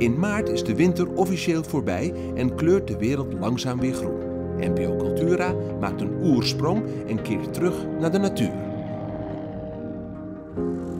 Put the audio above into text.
In maart is de winter officieel voorbij en kleurt de wereld langzaam weer groen. NPO Cultura maakt een oersprong en keert terug naar de natuur.